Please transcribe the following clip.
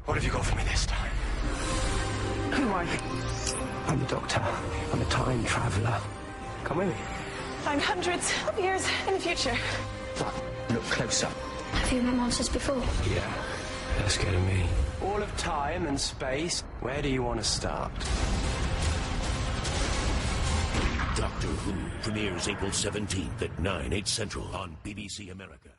What have you got for me this time? Who are you? I'm the Doctor. I'm a time traveller. Come with me. I'm hundreds of years in the future. Look closer. Have you met monsters before? Yeah, they're scared of me. All of time and space. Where do you want to start? Doctor Who premieres April 17th at 9, 8 Central on BBC America.